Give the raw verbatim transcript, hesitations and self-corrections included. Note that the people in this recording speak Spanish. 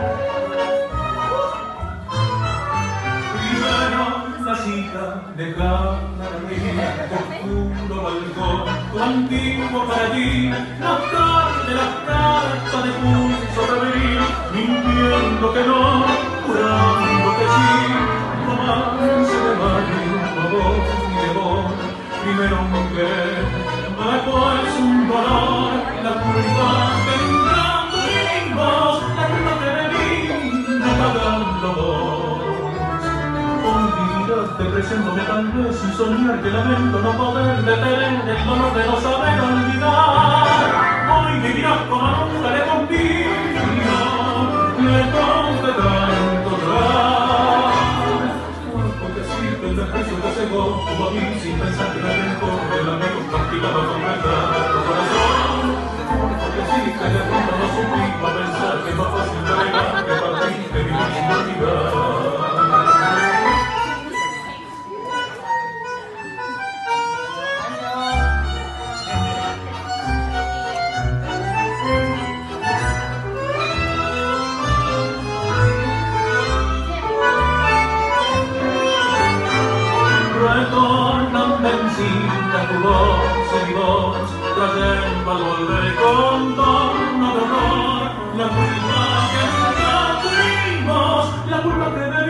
Dejar oscuro balcón, tu antiguo jardín, la tarde, la carta de pulso febril, mintiendo que no, jurando que sí, romance de mayo, voz y de voz, primero un querer, después un dolor, la culpa que entrando en vos, la culpa que venís, pagando vos. Depreciándome tal vez sin soñar que lamento no poder detener el dolor de no saber olvidar. Hoy vivirás como nunca le confío, le conté tanto atrás. Porque existe el desprecio que cegó como a mí sin pensar que me rencor el amigo castigado con verdad tu corazón. Porque existe de pronto no supimos a pensar que es más fácil navegar que partir que vivir sin olvidar. Vencida tu voz y voz, trayendo al volver con tono de honor la culpa que nunca tuvimos, la culpa que